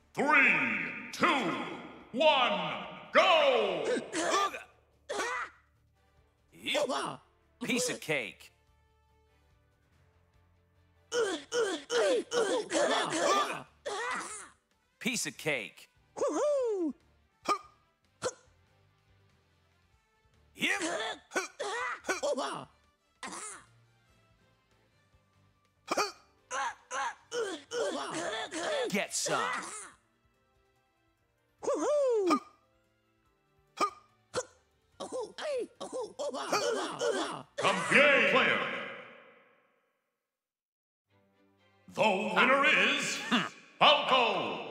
3, 2, 1, go! Piece of cake. Piece of cake. Get some. Computer player. The winner is Falco.